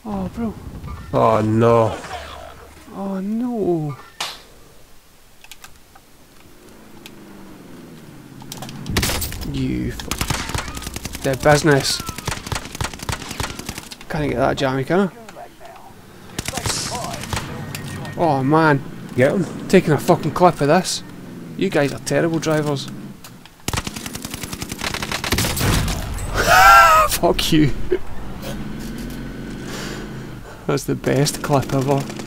Oh, bro. Oh no. Oh no. You dead business. Can't get that jammy, can I? Oh man. Get him? Taking a fucking clip of this. You guys are terrible drivers. Fuck you. That's the best clip ever.